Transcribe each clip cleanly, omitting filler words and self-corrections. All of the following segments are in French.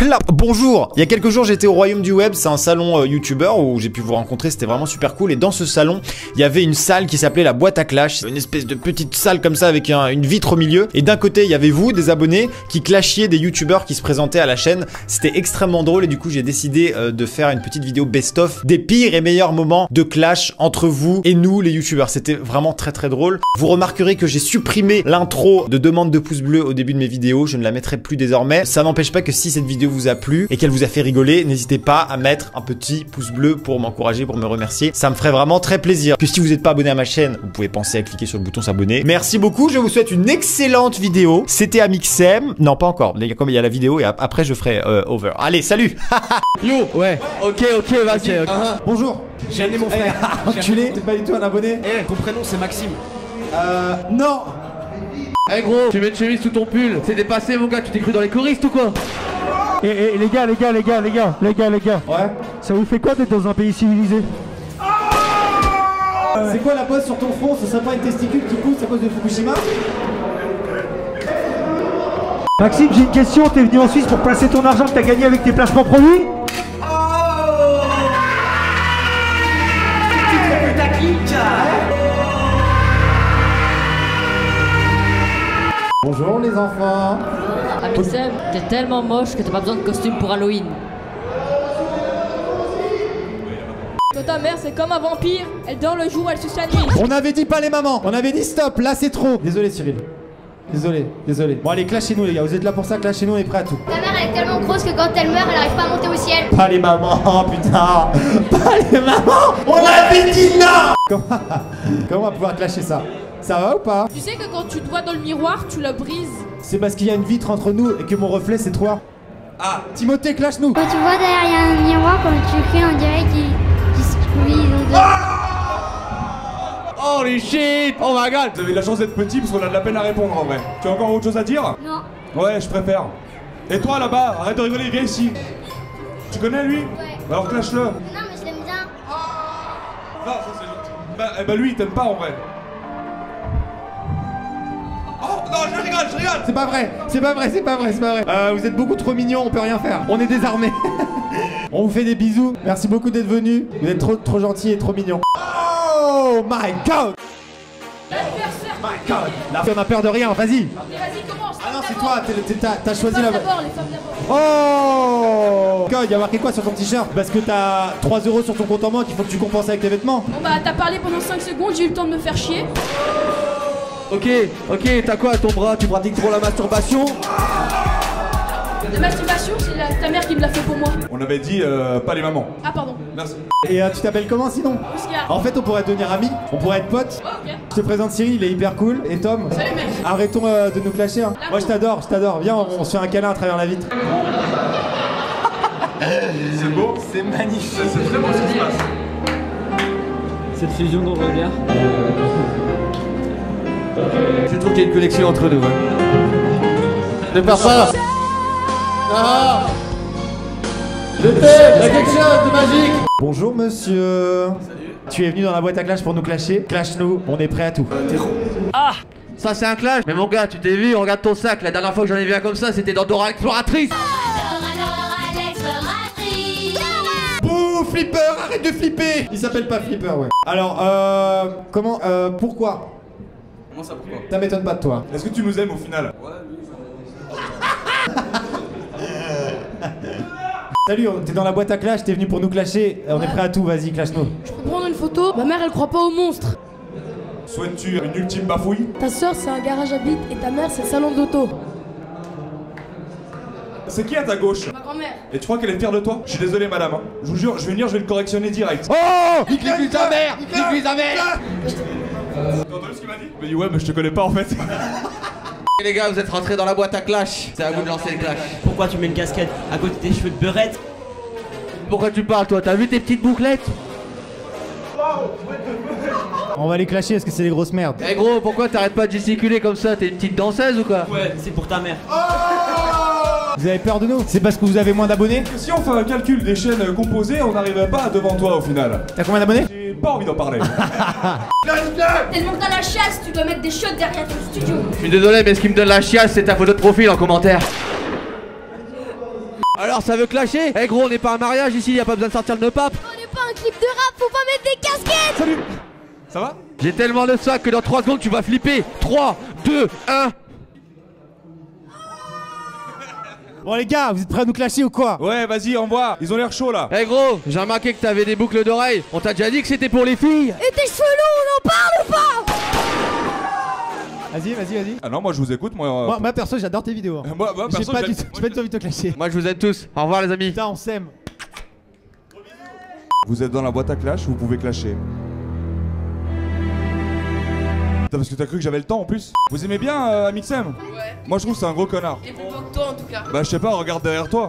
clap. Bonjour. Il y a quelques jours, j'étais au Royaume du Web. C'est un salon youtubeur où j'ai pu vous rencontrer. C'était vraiment super cool. Et dans ce salon, il y avait une salle qui s'appelait la boîte à clash. Une espèce de petite salle comme ça avec une vitre au milieu. Et d'un côté, il y avait vous, des abonnés, qui clashiez des youtubeurs qui se présentaient à la chaîne. C'était extrêmement drôle et du coup, j'ai décidé de faire une petite vidéo best-of des pires et meilleurs moments de clash entre vous et nous, les youtubeurs. C'était vraiment très très drôle. Vous remarquerez que j'ai supprimé l'intro de demande de pouce bleu au début de mes vidéos. Je ne la mettrai plus désormais. Ça n'empêche pas que si cette vidéo vous a plu et qu'elle vous a fait rigoler, n'hésitez pas à mettre un petit pouce bleu pour m'encourager, pour me remercier. Ça me ferait vraiment très plaisir. Que si vous n'êtes pas abonné à ma chaîne, vous pouvez penser à cliquer sur le bouton s'abonner. Merci beaucoup. Je vous souhaite une excellente vidéo. C'était Amixem. Non, pas encore. Comme il y a la vidéo et après je ferai over. Allez, salut. Yo, ouais. Ok, vas-y. Bonjour. J'ai amené mon frère. Enculé, t'es pas du tout un abonné. Ton prénom c'est Maxime. Non. Eh gros, tu mets une chemise sous ton pull. C'est dépassé mon gars, tu t'es cru dans les choristes ou quoi? Les gars, Ouais. ça vous fait quoi d'être dans un pays civilisé? C'est quoi la pose sur ton front? Ce serait pas une testicule qui pousse à cause de Fukushima? Maxime, j'ai une question, t'es venu en Suisse pour placer ton argent que t'as gagné avec tes placements produits? Bonjour les enfants. Amixem, t'es tellement moche que t'as pas besoin de costume pour Halloween. Toi, ta mère, c'est comme un vampire. Elle dort le jour, elle suce la nuit. On avait dit pas les mamans. On avait dit stop. Là c'est trop. Désolé Cyril. Désolé. Bon allez, clashez-nous les gars. Vous êtes là pour ça, clashez-nous, on est prêts à tout. Ta mère elle est tellement grosse que quand elle meurt, elle arrive pas à monter au ciel. Pas les mamans, putain. Pas les mamans. On avait dit non. Comment on va pouvoir clasher ça? Ça va ou pas? Tu sais que quand tu te vois dans le miroir, tu la brises. C'est parce qu'il y a une vitre entre nous et que mon reflet c'est toi. Ah, Timothée, clash-nous. Quand tu vois derrière un miroir, quand tu cries, on dirait qu'il se squeeze. Holy shit! Oh my god! Vous avez de la chance d'être petit parce qu'on a de la peine à répondre en vrai. Tu as encore autre chose à dire? Non. Ouais, je préfère. Et toi là-bas, arrête de rigoler, viens ici. Tu connais lui? Ouais. Alors clash-le. Non, mais je l'aime bien. Non, ça c'est gentil. Bah lui, il t'aime pas en vrai. Oh non, je rigole. C'est pas vrai. Vous êtes beaucoup trop mignons, on peut rien faire. On est désarmés. On vous fait des bisous. Merci beaucoup d'être venus. Vous êtes trop gentils et trop mignons. Oh my god. My god. La fille, on a peur de rien, vas-y. Mais vas-y, commence. Ah non, c'est toi, t'as choisi la... Les femmes d'abord. Oh god, y a marqué quoi sur ton t-shirt? Parce que t'as 3 € sur ton compte en banque, il faut que tu compenses avec tes vêtements. Bon bah, t'as parlé pendant 5 secondes, j'ai eu le temps de me faire chier. Ok, t'as quoi à ton bras? Tu pratiques trop la masturbation? La masturbation, c'est ta mère qui me l'a fait pour moi. On avait dit pas les mamans. Ah, pardon. Merci. Et tu t'appelles comment sinon? Oscar. En fait, on pourrait devenir amis, on pourrait être potes. Oh, ok. Je te présente Cyril, il est hyper cool. Et Tom? Salut mec. Arrêtons de nous clasher. Hein. Moi je t'adore. Viens, on se fait un câlin à travers la vitre. C'est beau? C'est magnifique. C'est très beau ce qui se passe. Cette fusion de regards. Je trouve qu'il y a une connexion entre nous. Ne pars pas! Ah! Je t'aime! Il y a quelque chose de magique! Bonjour monsieur. Salut. Tu es venu dans la boîte à clash pour nous clasher? Clash-nous, on est prêt à tout. Ah! Ça c'est un clash! Mais mon gars, tu t'es vu, regarde ton sac. La dernière fois que j'en ai vu un comme ça, c'était dans Dora l'exploratrice! Bouh, Flipper, arrête de flipper! Il s'appelle pas Flipper, ouais. Alors, pourquoi? Comment ça, pourquoi? Ça m'étonne pas de toi. Est-ce que tu nous aimes au final? Ouais, Salut, t'es dans la boîte à clash, t'es venu pour nous clasher. On est prêt à tout, vas-y, clash-nous. Je peux prendre une photo? Ma mère, elle croit pas aux monstres. Souhaites-tu une ultime bafouille? Ta soeur, c'est un garage à bite et ta mère, c'est le salon d'auto. C'est qui à ta gauche? Ma grand-mère. Et tu crois qu'elle est fière de toi? Je suis désolé madame, hein. Je vous jure, je vais venir, je vais le correctionner direct. Oh! Nique-lui ta mère! Nique-lui ta mère! T'as entendu ce qu'il m'a dit? Il m'a dit ouais, mais je te connais pas en fait. Les gars, vous êtes rentrés dans la boîte à clash. C'est à vous de lancer le clash. Pourquoi tu mets une casquette à côté des cheveux de beurette? Pourquoi tu parles toi? T'as vu tes petites bouclettes? On va les clasher parce que c'est des grosses merdes. Eh gros, pourquoi t'arrêtes pas de gesticuler comme ça? T'es une petite danseuse ou quoi? Ouais, c'est pour ta mère. Vous avez peur de nous? C'est parce que vous avez moins d'abonnés? Si on fait un calcul des chaînes composées, on n'arrive pas devant toi au final. T'as combien d'abonnés? J'ai pas envie d'en parler. Tellement que t'as la chasse, tu dois mettre des shots derrière ton studio. Je suis désolé, mais ce qui me donne la chiasse, c'est ta photo de profil en commentaire. Alors ça veut clasher? Eh gros, on n'est pas un mariage ici, y a pas besoin de sortir le pape. On n'est pas un clip de rap, faut pas mettre des casquettes. Salut. Ça va? J'ai tellement de sacs que dans 3 secondes tu vas flipper. 3, 2, 1. Bon les gars, vous êtes prêts à nous clasher ou quoi? Ouais, vas-y, envoie. Ils ont l'air chauds là. Eh gros, j'ai remarqué que t'avais des boucles d'oreilles. On t'a déjà dit que c'était pour les filles. Et tes cheveux longs, on en parle ou pas? Vas-y. Ah non, moi je vous écoute, moi. Moi perso, j'adore tes vidéos. Moi J'ai perso, pas j'aime- du tout envie de te clasher. Moi je vous aime tous. Au revoir les amis. Putain, on s'aime. Vous êtes dans la boîte à clash, vous pouvez clasher. Putain, parce que t'as cru que j'avais le temps en plus. Vous aimez bien Amixem? Ouais. Moi je trouve que c'est un gros connard. Et plus beau que toi en tout cas. Bah je sais pas, regarde derrière toi.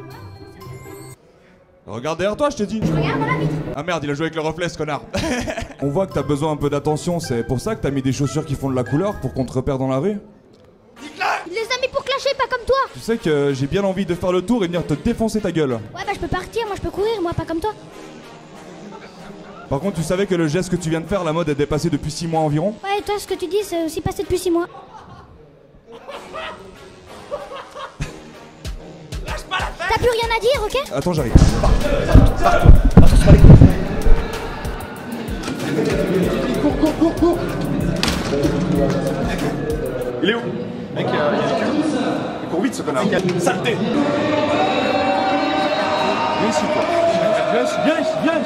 Regarde derrière toi, je t'ai dit. Ah merde, il a joué avec le reflet ce connard. On voit que t'as besoin un peu d'attention, c'est pour ça que t'as mis des chaussures qui font de la couleur pour qu'on te repère dans la rue. Il les a mis pour clasher, pas comme toi. Tu sais que j'ai bien envie de faire le tour et venir te défoncer ta gueule. Ouais, bah je peux partir, moi je peux courir, moi pas comme toi. Par contre, tu savais que le geste que tu viens de faire, la mode est dépassée depuis 6 mois environ? Ouais, et toi, ce que tu dis, c'est aussi passé depuis 6 mois. T'as plus rien à dire, ok? Attends, j'arrive. Cours. Il est où? Mec, il court vite ce connard. Saleté. Viens ici, toi. Viens.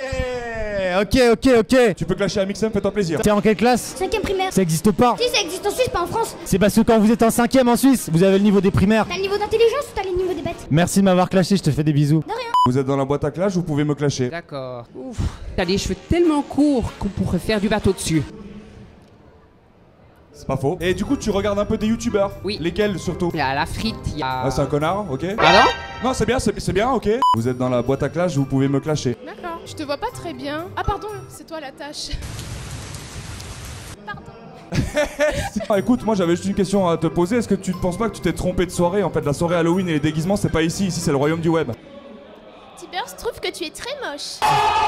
Ok. Tu peux clasher à Mixem, fais-toi plaisir. T'es en quelle classe? 5ème primaire. Ça existe pas. Si, ça existe en Suisse, pas en France. C'est parce que quand vous êtes en 5ème en Suisse, vous avez le niveau des primaires. T'as le niveau d'intelligence ou t'as le niveau des bêtes? Merci de m'avoir clashé, je te fais des bisous. De rien. Vous êtes dans la boîte à clash, vous pouvez me clasher. D'accord. Ouf. T'as des cheveux tellement courts qu'on pourrait faire du bateau dessus. C'est pas faux. Et du coup, tu regardes un peu des youtubeurs? Oui. Lesquels surtout? Il y a la frite, il y a... Ah, c'est un connard, ok. Pardon? Non, c'est bien, ok. Vous êtes dans la boîte à clash, vous pouvez me clasher. D'accord. Je te vois pas très bien. Ah pardon, c'est toi la tâche. Ah, écoute, moi j'avais juste une question à te poser. Est-ce que tu ne penses pas que tu t'es trompé de soirée? En fait, la soirée Halloween et les déguisements, c'est pas ici. Ici, c'est le royaume du web. Tibers trouve que tu es très moche.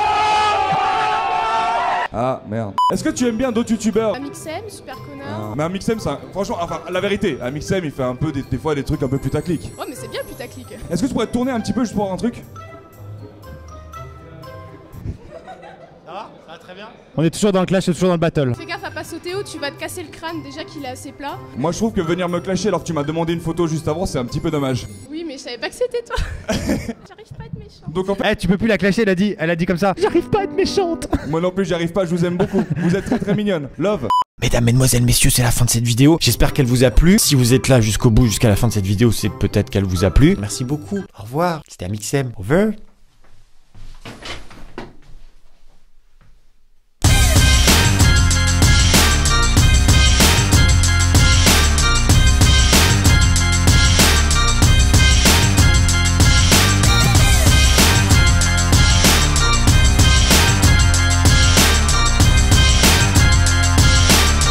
Ah, merde. Est-ce que tu aimes bien d'autres youtubeurs? Amixem, super connard. Mais Amixem, franchement, enfin, la vérité, Amixem, il fait un peu des fois des trucs un peu putaclic. Ouais, mais c'est bien putaclic. Est-ce que tu pourrais te tourner un petit peu juste pour voir un truc? Ça va très bien. On est toujours dans le clash, toujours dans le battle. Fais gaffe à pas sauter haut, tu vas te casser le crâne déjà qu'il est assez plat. Moi, je trouve que venir me clasher alors que tu m'as demandé une photo juste avant, c'est un petit peu dommage. Oui, mais je savais pas que c'était toi. J'arrive pas à être méchant. Donc en fait, Eh, tu peux plus la clasher, elle a dit comme ça. J'arrive pas à être méchante. moi non plus, j'y arrive pas, je vous aime beaucoup. Vous êtes très très mignonne. Love. Mesdames, mesdemoiselles, messieurs, c'est la fin de cette vidéo. J'espère qu'elle vous a plu. Si vous êtes là jusqu'au bout, jusqu'à la fin de cette vidéo, c'est peut-être qu'elle vous a plu. Merci beaucoup. Au revoir. C'était Amixem. Over.